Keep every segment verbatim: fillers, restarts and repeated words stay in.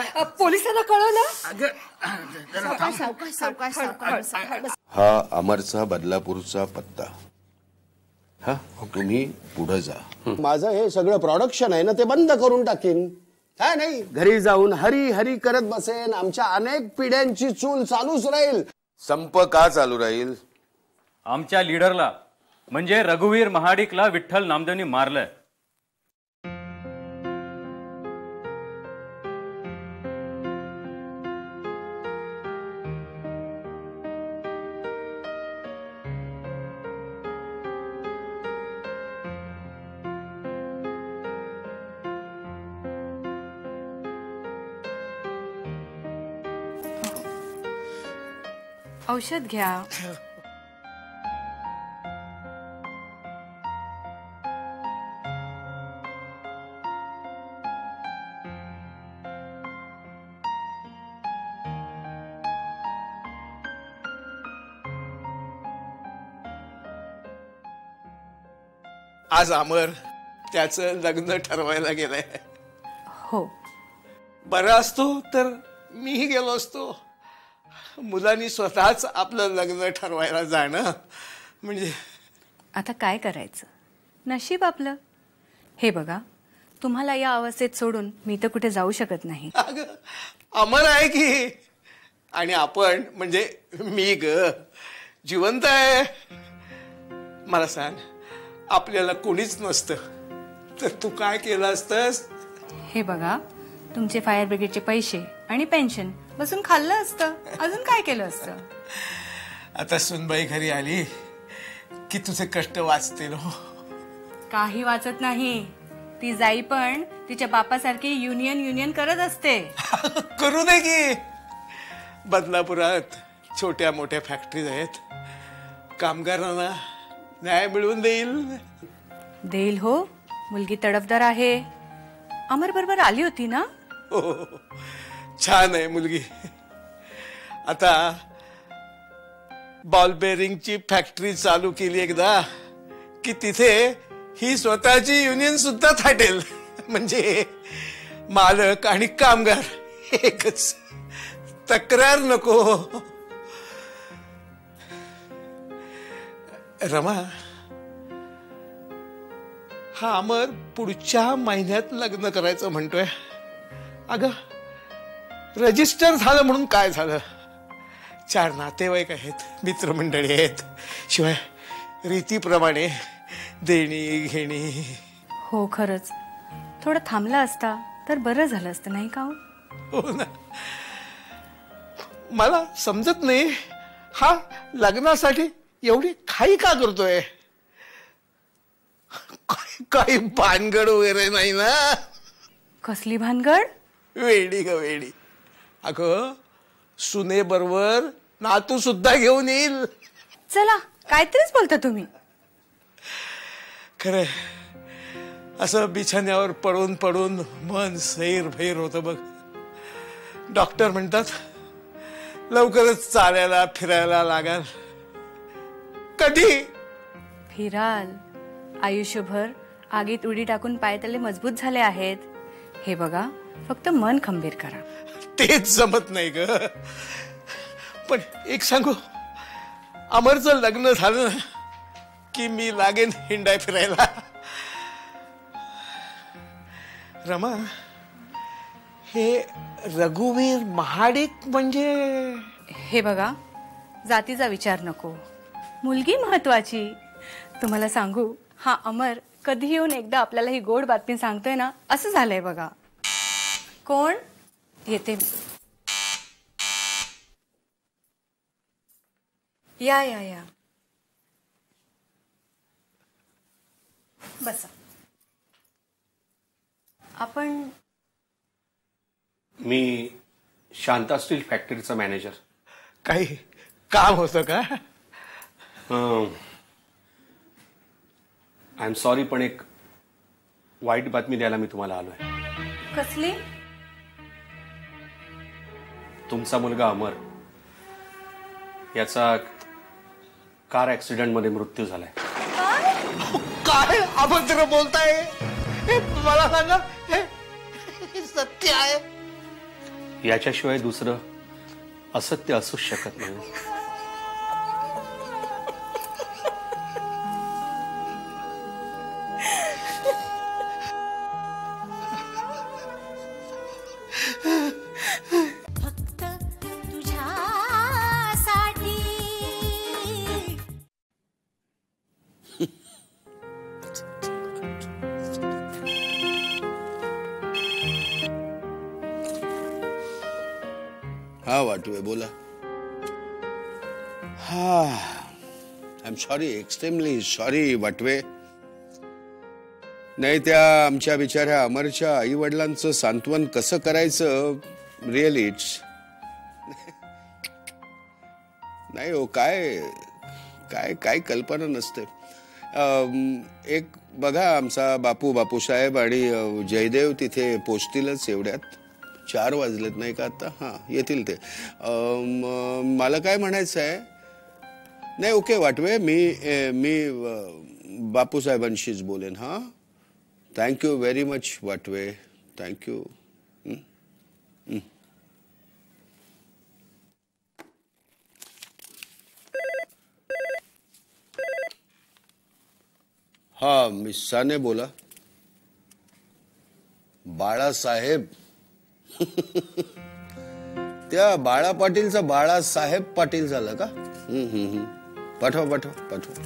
पोलिसांना कळवलं? हा अमरचा बदलापूरचा पत्ता. हा तुम्ही पुढे जा. माझं हे सगळं प्रोडक्शन आहे ना ते बंद करून टाकीन. काय नाही घरी जाऊन हरी हरी करत बसेन. आमच्या अनेक पिढ्यांची चूल चालूच राहील. संप का चालू राहील? आमच्या लीडरला म्हणजे रघुवीर महाडिकला विठ्ठल नामदेवनी मारलंय. औषध घ्या. आज अमर त्याचं लग्न ठरवायला गेलंय. हो. बरं असतो तर मीही गेलो असतो. मुलांनी स्वतःच आपलं लग्न ठरवायला जाणं म्हणजे. आता काय करायचं, नशीब आपलं. हे बघा, तुम्हाला या अवस्थेत सोडून मी तर कुठे जाऊ शकत नाही. अगं अमर आहे की, आणि आपण म्हणजे मी ग जिवंत आहे. मला सांग, आपल्याला कोणीच नसतं तर तू काय केलं असतंस? हे बघा, तुमचे फायर ब्रिगेडचे पैसे आणि पेन्शन बसून खाल्लं असतं. अजून काय केलं असतं? आता सुनबाई घरी आली की तुझे कष्ट वाचतील. हो, काही वाचत नाही. ती जाई पण तिच्या बापासारखी युनियन युनियन करत असते. करू दे की. बदलापुरात छोट्या मोठ्या फॅक्टरीज आहेत. कामगारांना न्याय मिळवून देईल. देईल हो. मुलगी तडफदार आहे. अमर बरोबर आली होती ना? हो, छान आहे मुलगी. आता बॉल बेरिंगची फॅक्टरी चालू केली एकदा की तिथे ही स्वतःची युनियन सुद्धा थाटेल. म्हणजे मालक आणि कामगार एकच. तक्रार नको. रमा, हा अमर पुढच्या महिन्यात लग्न करायचं म्हणतोय. अगं रजिस्टर झालं म्हणून काय झालं? चार नातेवाईक आहेत, मित्रमंडळी आहेत, शिवाय रीतीप्रमाणे देणी घेणी. हो, खरंच थोडं थांबला असता तर बरं झालं असतं, नाही का? हो ना. मला समजत नाही, हा लग्नासाठी एवढी खाई का करतोय? काही भानगड वगैरे नाही ना? कसली भानगड? वेडी ग वेडी. अगं सुने बरोबर नातू सुद्धा घेऊन येईल. चला, काहीतरीच बोलता तुम्ही. खरं असं बिछाण्यावर पडून पडून मन सैर भैर होतं बघ. डॉक्टर म्हणतात लवकरच चालायला फिरायला लागाल. कधी फिराल? आयुष्यभर आगीत उडी टाकून पायतले मजबूत झाले आहेत. हे बघा, फक्त मन खंबीर करा. तेच जमत नाही ग. पण एक सांगू, अमरचं लग्न झालं की मी लागेन हिंडाय फिरायला. रमा, हे रघुवीर महाडिक म्हणजे? हे बघा, जातीचा विचार नको, मुलगी महत्वाची. तुम्हाला सांगू, हा अमर कधी येऊन एकदा आपल्याला ही गोड बातमी सांगतोय ना, असं झालंय बघा. कोण येते? या या या बसा. आपण? मी शांता स्टील फॅक्टरीचा मॅनेजर. काही काम होतं का? आय एम सॉरी, पण एक वाईट बातमी द्यायला मी तुम्हाला आलोय. कसली? तुमचा मुलगा अमर याचा कार ऍक्सिडेंट मध्ये मृत्यू झालाय. काय अभद्र बोलताय? मला सांगा, हे सत्य आहे? याच्याशिवाय दुसरं असत्य असूच शकत नाही. फक्त तुझ्यासाठी. हा वाटवे बोला. हा I am sorry, extremely sorry Watve. नाही, त्या आमच्या बिचाऱ्या अमरच्या आई वडिलांचं सांत्वन कसं करायचं रिअली इट्स नाही हो. काय काय काय कल्पना नसते. अम, एक बघा, आमचा बापू बापूसाहेब आणि अ, जयदेव तिथे पोचतीलच एवढ्यात. चार वाजलेत नाही का आता? हां, येतील ते. अम, मला काय म्हणायचं आहे, नाही ओके वाटवे, मी ए, मी अ, बापूसाहेबांशीच बोलेन. हां, thank you very much Watve, thank you. हा, मिस्साने बोला. बाळासाहेब त्या बाळा पाटीलचा बाळासाहेब पाटील झालं का? हम्म हम्म हम्म. पाठवा पाठवा पाठवा.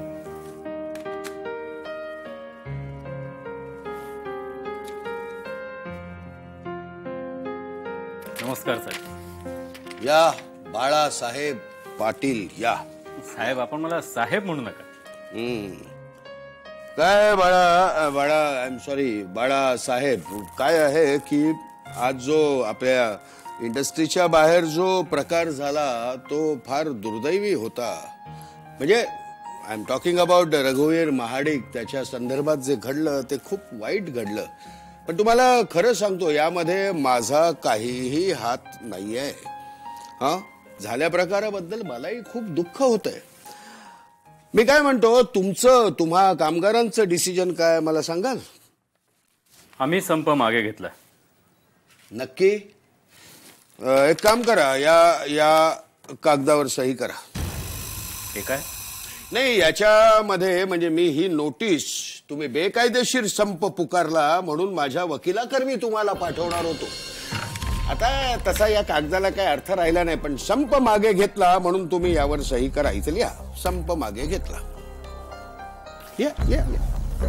नमस्कार साहेब. या बाळासाहेब पाटील या. साहेब, आपण मला साहेब म्हणू नका. हम्म. काय बाळा बाळा आय एम सॉरी बाळासाहेब, काय आहे की आज जो आपल्या इंडस्ट्रीच्या बाहेर जो प्रकार झाला तो फार दुर्दैवी होता. म्हणजे आय एम टॉकिंग अबाउट रघुवीर महाडिक. त्याच्या संदर्भात जे घडलं ते खूप वाईट घडलं. पण तुम्हाला खरं सांगतो, यामध्ये माझा काहीही हात नाहीये. हा, झाल्या प्रकाराबद्दल मलाही खूप दुःख होतंय. मी काय म्हणतो, तुमचं तुम्हा कामगारांचं डिसिजन काय मला सांगाल? आम्ही संप मागे घेतला. नक्की? एक काम करा, या या कागदावर सही करा. हे काय? नाही, याच्यामध्ये म्हणजे मी ही नोटीस, तुम्ही बेकायदेशीर संप पुकारला म्हणून माझ्या वकिलाकरवी तुम्हाला पाठवणार होतो. आता तसा या कागदाला काही अर्थ राहिला नाही, पण संप मागे घेतला म्हणून तुम्ही यावर सही करा. इथं लिहा, संप मागे घेतला. या, या, या.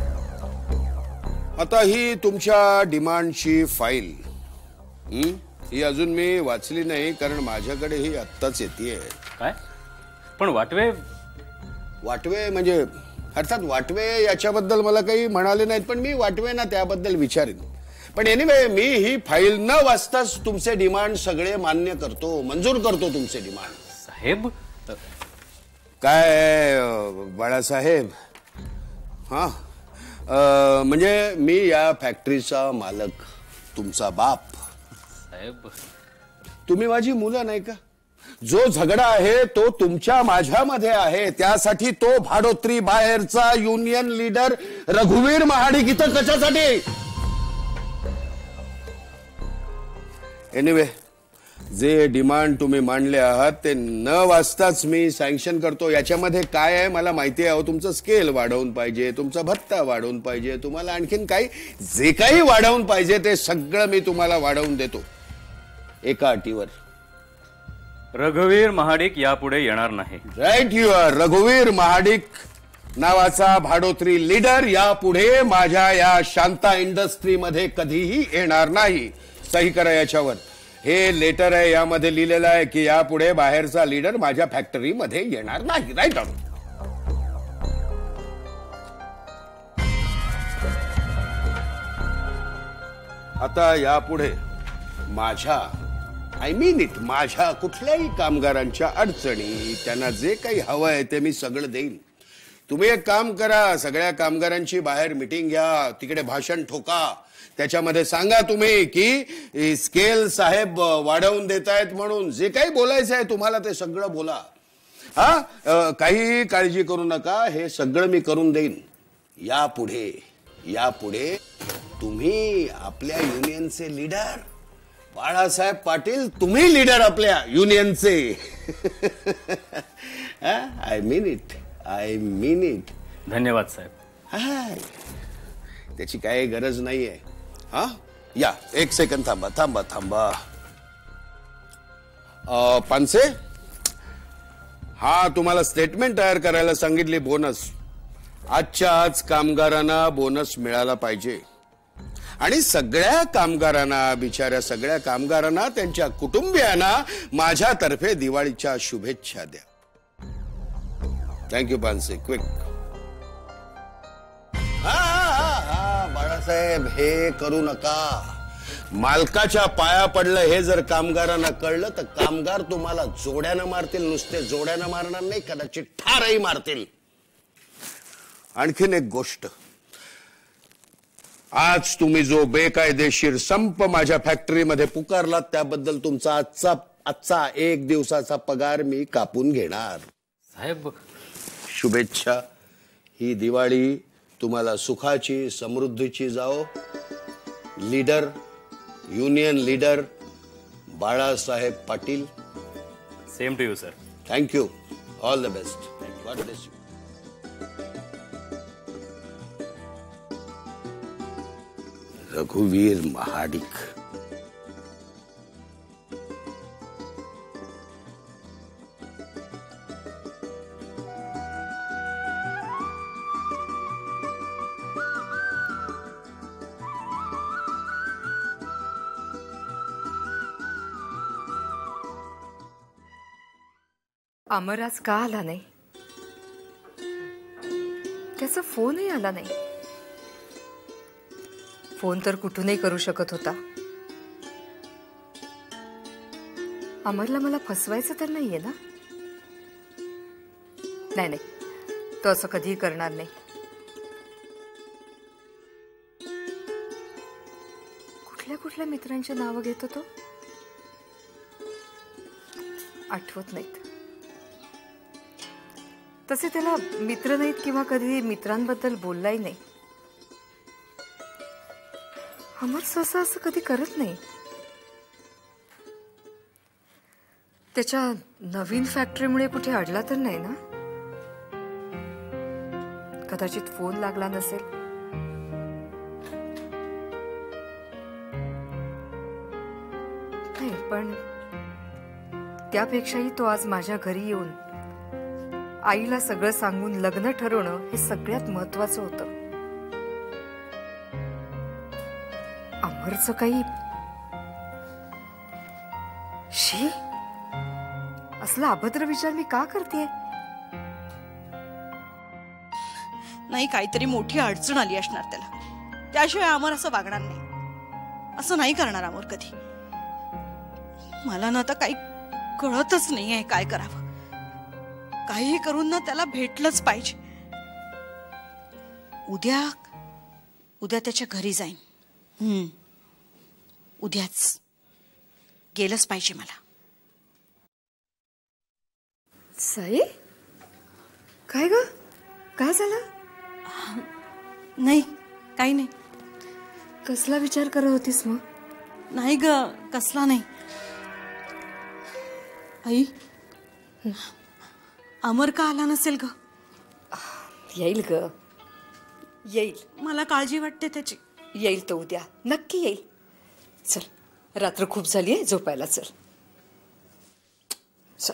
आता ही तुमच्या डिमांडची फाईल. हं? ही अजून मी वाचली नाही, कारण माझ्याकडे ही आत्ताच येते. काय? पण वाटवे वाटवे म्हणजे अर्थात वाटवे याच्याबद्दल मला काही म्हणाले नाहीत, पण मी वाटवे ना त्याबद्दल विचारेन. पण एनिवे, मी ही फाईल न वाचताच तुमचे डिमांड सगळे मान्य करतो, मंजूर करतो तुमचे डिमांड. साहेब, काय बाळासाहेब? हा, म्हणजे मी या फॅक्टरीचा मालक, तुमचा बाप. साहेब, तुम्ही माझी मुलं नाही का? जो झगडा आहे तो तुमच्या माझ्यामध्ये आहे. त्यासाठी तो भाडोत्री बाहेरचा युनियन लीडर रघुवीर महाडिक इथं कशासाठी? एनिवे, जे डिमांड तुम्ही मांडले आहात ते न वाचताच मी सँक्शन करतो. याच्यामध्ये काय आहे मला माहिती आहे. तुमचं स्केल वाढवून पाहिजे, तुमचा भत्ता वाढवून पाहिजे, तुम्हाला आणखीन काही जे काही वाढवून पाहिजे ते सगळं मी तुम्हाला वाढवून देतो, एका अटीवर. रघुवीर महाडिक यापुढे येणार नाही. Right you are. रघुवीर महाडिक नावाचा भाडोत्री लीडर यापुढे माझ्या या शांता इंडस्ट्रीमध्ये कधीही येणार नाही. सही करा याच्यावर. हे लेटर आहे, यामध्ये लिहिलेलं आहे की यापुढे बाहेरचा लीडर माझ्या फॅक्टरीमध्ये येणार नाही. Right on. आता यापुढे माझ्या आय मीन इट माझ्या कुठल्याही कामगारांच्या अडचणी, त्यांना जे काही हवं आहे ते मी सगळं देईन. तुम्ही एक काम करा, सगळ्या कामगारांची बाहेर मिटिंग घ्या, तिकडे भाषण ठोका. त्याच्यामध्ये सांगा तुम्ही की स्केल साहेब वाढवून देत आहेत म्हणून. जे काही बोलायचं आहे तुम्हाला ते सगळं बोला. हा, काही काळजी करू नका, हे सगळं मी करून देईन. यापुढे यापुढे तुम्ही आपल्या युनियनचे लीडर बाळासाहेब पाटील तुम्ही लीडर आपल्या युनियनचे. I mean it, I mean it. धन्यवाद साहेब. हाय, त्याची काही गरज नाहीये. हा या एक सेकंद थांबा थांबा थांबा. अ, पानसे, हा तुम्हाला स्टेटमेंट तयार करायला सांगितली बोनस. आजच्या आज कामगारांना बोनस मिळाला पाहिजे आणि सगळ्या कामगारांना, बिचाऱ्या सगळ्या कामगारांना, त्यांच्या कुटुंबियांना माझ्यातर्फे दिवाळीच्या शुभेच्छा द्या. थँक्यू पानसे. क्विक. बाळासाहेब हे करू नका. मालकाच्या पाया पडलं हे जर कामगारांना कळलं तर कामगार तुम्हाला जोड्यानं मारतील. नुसते जोड्यानं मारणार नाही, कदाचित ठारही मारतील. आणखीन एक गोष्ट, आज तुम्ही जो बेकायदेशीर संप माझ्या फॅक्टरीमध्ये पुकारलात त्याबद्दल तुमचा आजचा आजचा एक दिवसाचा पगार मी कापून घेणार. साहेब शुभेच्छा. ही दिवाळी तुम्हाला सुखाची, समृद्धीची जाओ. Leader, union leader Balasaheb Patil. Same to you sir. Thank you. All the best. God bless you. रघुवीर महाडिक. अमर आज का आला नाही? त्याचा फोनही आला नाही. फोन तर कुठूनही करू शकत होता. अमरला मला फसवायचं तर नाहीये ना? नाही नाही, तो असं कधीही करणार नाही. कुठल्या कुठल्या मित्रांची नावं घेतो तो? आठवत नाहीत. तसे त्याला मित्र नाहीत किंवा कधी मित्रांबद्दल बोललाही नाही. अमर सहसा असं कधी करत नाही. त्याच्या नवीन फॅक्टरीमुळे कुठे अडला तर नाही ना? कदाचित फोन लागला नसेल. नाही, पण त्यापेक्षाही तो आज माझ्या घरी येऊन आईला सगळं सांगून लग्न ठरवणं हे सगळ्यात महत्वाचं होतं. अमरचं काही शी असला अभद्र विचार मी का करतेय? नाही, काहीतरी मोठी अडचण आली असणार त्याला. त्याशिवाय अमर असं वागणार नाही. असं नाही करणार अमर कधी. मला ना आता काही कळतच नाहीये काय करावं. काही करून ना त्याला भेटलंच पाहिजे. उद्या उद्या त्याच्या घरी जाईन. हम्म उद्याच गेलंच पाहिजे मला. साई, काय ग? काय झालं? नाही, काही नाही. कसला विचार करत होतीस मग? नाही ग, कसला नाही. आई, अमर का आला नसेल ग? येईल ग, येईल. मला काळजी वाटते त्याची. येईल तो उद्या, नक्की येईल. चल, रात्र खूप झाली आहे, झोपायला चल. चल.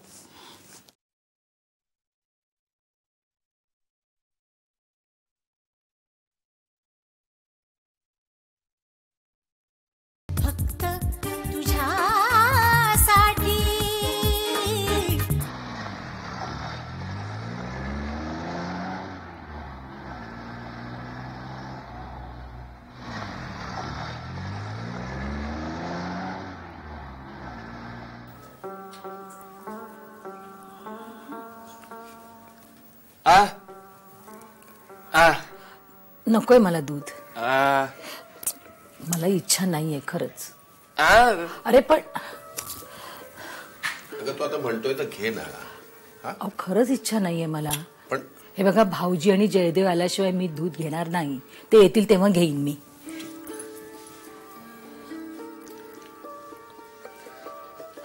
फक्त तुझ्यासाठी. आ आ नकोय मला दूध. आ मला इच्छा नाहीये खरंच. आ अरे पण अगं तू आता म्हणतोय तर घे ना. अहो खरंच इच्छा नाहीये मला. पण हे बघा, भाऊजी आणि जयदेव आल्याशिवाय मी दूध घेणार नाही. ते येतील तेव्हा घेईन मी.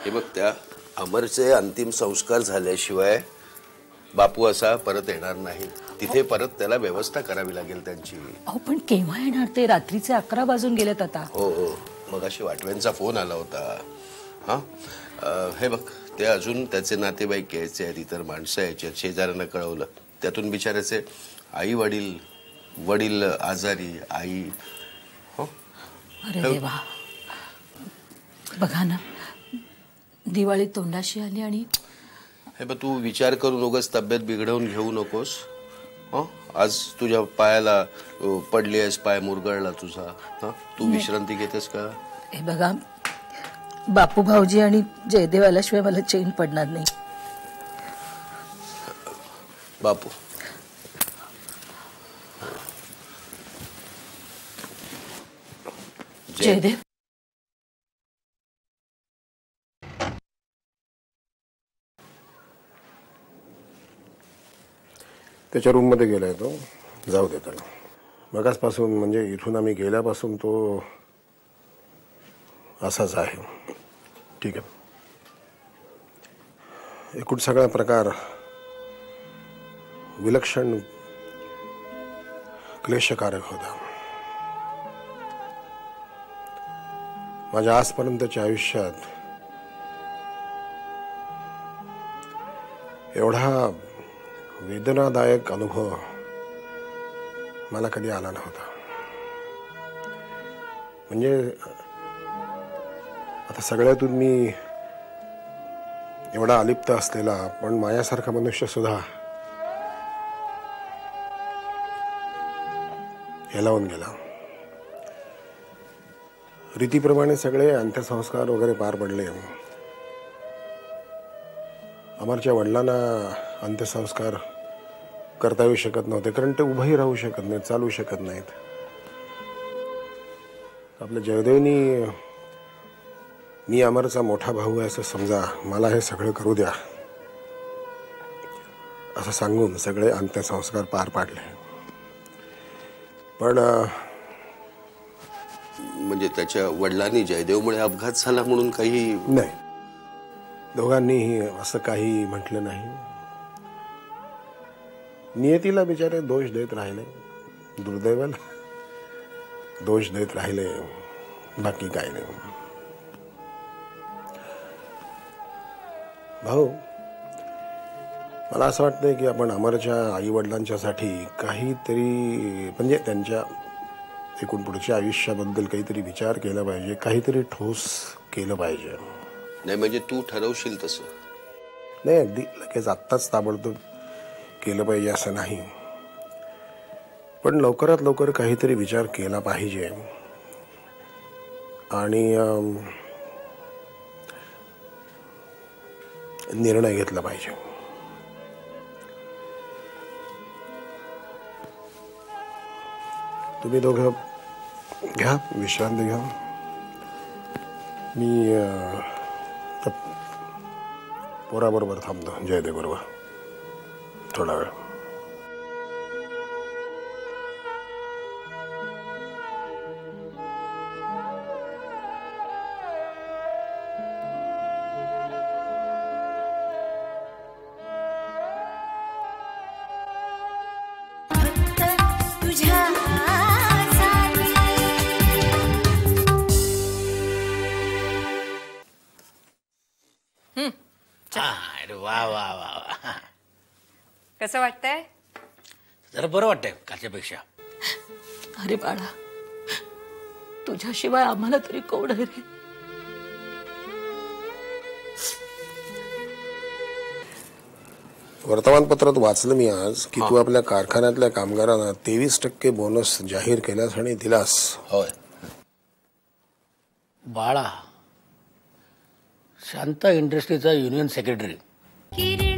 हे बघ, त्या अमरचे अंतिम संस्कार झाल्याशिवाय बापू असा परत येणार नाही. तिथे परत त्याला व्यवस्था करावी लागेल त्यांची. अहो पण केव्हा येणार ते? रात्रीचे अकरा वाजून गेलेत आता. हो हो, मग अशी वाटव्यांचा फोन आला होता. हा अं, हे बघ, ते अजून त्याचे नातेवाईक यायचे आहेत, इतर माणसं यायची आहेत, शेजाऱ्यांना कळवलं. त्यातून बिचाराचे आई वडील वडील आजारी, आई. हो अरे देवा, बघा ना, दिवाळी तोंडाशी आली आणि हे बघ, तू विचार करून उगाच तब्येत बिघडवून घेऊ नकोस. हो, आज तुझ्या पायाला अ, पडली आहेस, पाय मुरगळला तुझा. हा, तू विश्रांती घेतेस का? हे बघा, बापू भाऊजी आणि जयदेव आल्याशिवाय मला चैन पडणार नाही. बापू, जयदेव, त्याच्या रूममध्ये गेलाय तो. जाऊ दे त्याला. मगाचपासून म्हणजे इथून आम्ही गेल्यापासून तो असाच आहे. ठीक आहे. एकूण सगळा प्रकार विलक्षण क्लेशकारक होता. माझ्या आजपर्यंतच्या आयुष्यात एवढा वेदनादायक अनुभव मला कधी आला नव्हता. म्हणजे आता सगळ्यातून मी एवढा अलिप्त असलेला पण माझ्यासारखा मनुष्य सुद्धा हेलावून गेला. रीतीप्रमाणे सगळे अंत्यसंस्कार वगैरे पार पडले. अमरच्या वडिलांना अंत्यसंस्कार करता येऊ शकत नव्हते, कारण ते उभंही राहू शकत नाहीत, चालू शकत नाहीत. आपल्या जयदेवनी मी अमरचा मोठा भाऊ आहे असं समजा, मला हे सगळं करू द्या असं सांगून सगळे अंत्यसंस्कार पार पाडले. पण म्हणजे त्याच्या वडिलांनी जयदेवमुळे अपघात झाला म्हणून काही नाही, दोघांनीही असं काही म्हटलं नाही. नियतीला बिचारे दोष देत राहिले, दुर्दैवाला दोष देत राहिले, बाकी काय नाही. भाऊ, मला असं वाटतंय की आपण अमरच्या आई वडिलांच्यासाठी काहीतरी म्हणजे त्यांच्या एकूण पुढच्या आयुष्याबद्दल काहीतरी विचार केला पाहिजे, काहीतरी ठोस केलं पाहिजे. नाही म्हणजे तू ठरवशील तसं नाही, अगदी लगेच आत्ताच ताबडतोब केलं पाहिजे असं नाही, पण लवकरात लवकर काहीतरी विचार केला पाहिजे आणि निर्णय घेतला पाहिजे. तुम्ही दोघं घ्या, विश्रांती घ्या. मी पोराबरोबर थांबतो, जयदेव बरोबर थोडा वेळ. वा वा वा, कसं वाटतंय? जरा बरं वाटतंय कालच्यापेक्षा. अरे बाळा, तुझ्याशिवाय आम्हाला तरी कोण आहे रे? वर्तमानपत्रात वाचलं मी आज की तू आपल्या कारखान्यातल्या कामगारांना तेवीस टक्के बोनस जाहीर केलास आणि दिलास. होय बाळा, शांता इंडस्ट्रीचा युनियन सेक्रेटरी